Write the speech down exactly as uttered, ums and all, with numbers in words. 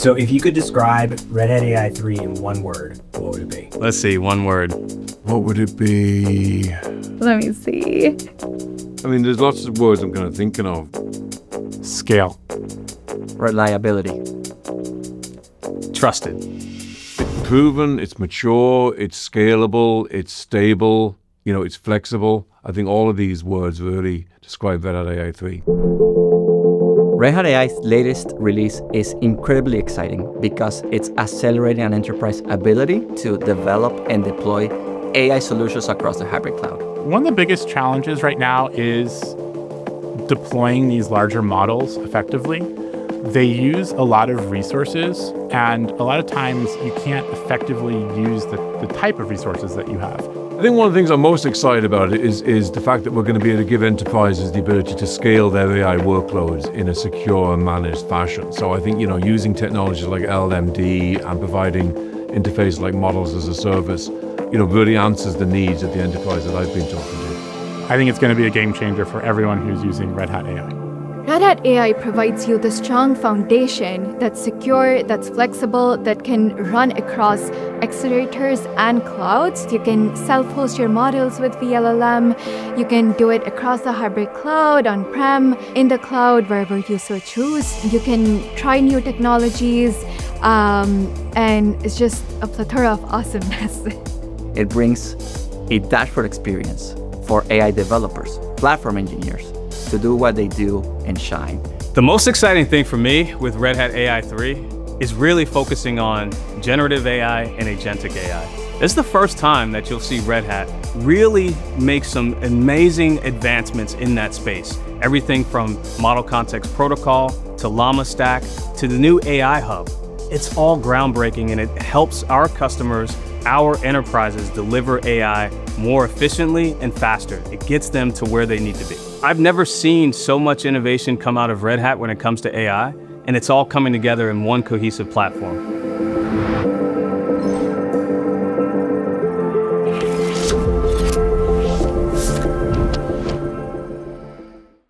So if you could describe Red Hat A I three in one word, what would it be? Let's see, one word. What would it be? Let me see. I mean, there's lots of words I'm kind of thinking of. Scale. Reliability. Trusted. It's proven, it's mature, it's scalable, it's stable, you know, it's flexible. I think all of these words really describe Red Hat A I three. Red Hat A I's latest release is incredibly exciting because it's accelerating an enterprise ability to develop and deploy A I solutions across the hybrid cloud. One of the biggest challenges right now is deploying these larger models effectively. They use a lot of resources, and a lot of times you can't effectively use the, the type of resources that you have. I think one of the things I'm most excited about is, is the fact that we're going to be able to give enterprises the ability to scale their A I workloads in a secure and managed fashion. So I think, you know, using technologies like L M D and providing interfaces like models as a service, you know, really answers the needs of the enterprise that I've been talking to. I think it's going to be a game changer for everyone who's using Red Hat A I. Red Hat A I provides you the strong foundation that's secure, that's flexible, that can run across accelerators and clouds. You can self-host your models with vLLM. You can do it across the hybrid cloud, on-prem, in the cloud, wherever you so choose. You can try new technologies, um, and it's just a plethora of awesomeness. It brings a dashboard experience for A I developers, platform engineers, to do what they do and shine. The most exciting thing for me with Red Hat A I three is really focusing on generative A I and agentic A I. This is the first time that you'll see Red Hat really make some amazing advancements in that space. Everything from Model Context Protocol to Llama Stack to the new A I Hub. It's all groundbreaking, and it helps our customers, our enterprises, deliver A I more efficiently and faster. It gets them to where they need to be. I've never seen so much innovation come out of Red Hat when it comes to A I, and it's all coming together in one cohesive platform.